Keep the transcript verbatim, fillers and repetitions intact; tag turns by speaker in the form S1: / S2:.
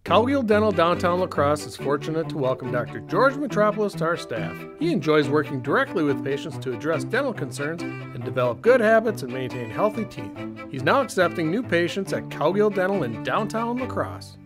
S1: Cowgill Dental Downtown La Crosse is fortunate to welcome Doctor George Metropolis to our staff. He enjoys working directly with patients to address dental concerns and develop good habits and maintain healthy teeth. He's now accepting new patients at Cowgill Dental in downtown La Crosse.